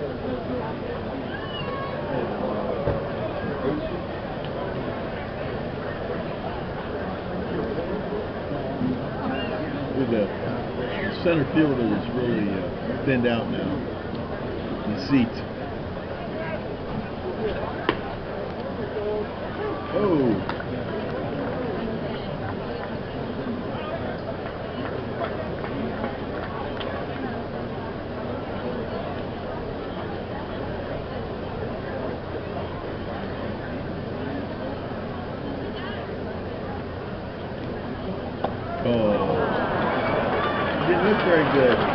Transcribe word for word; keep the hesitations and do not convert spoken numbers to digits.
The, the center fielder is really uh, thinned out now. The seat. Oh. Oh. Didn't look very good.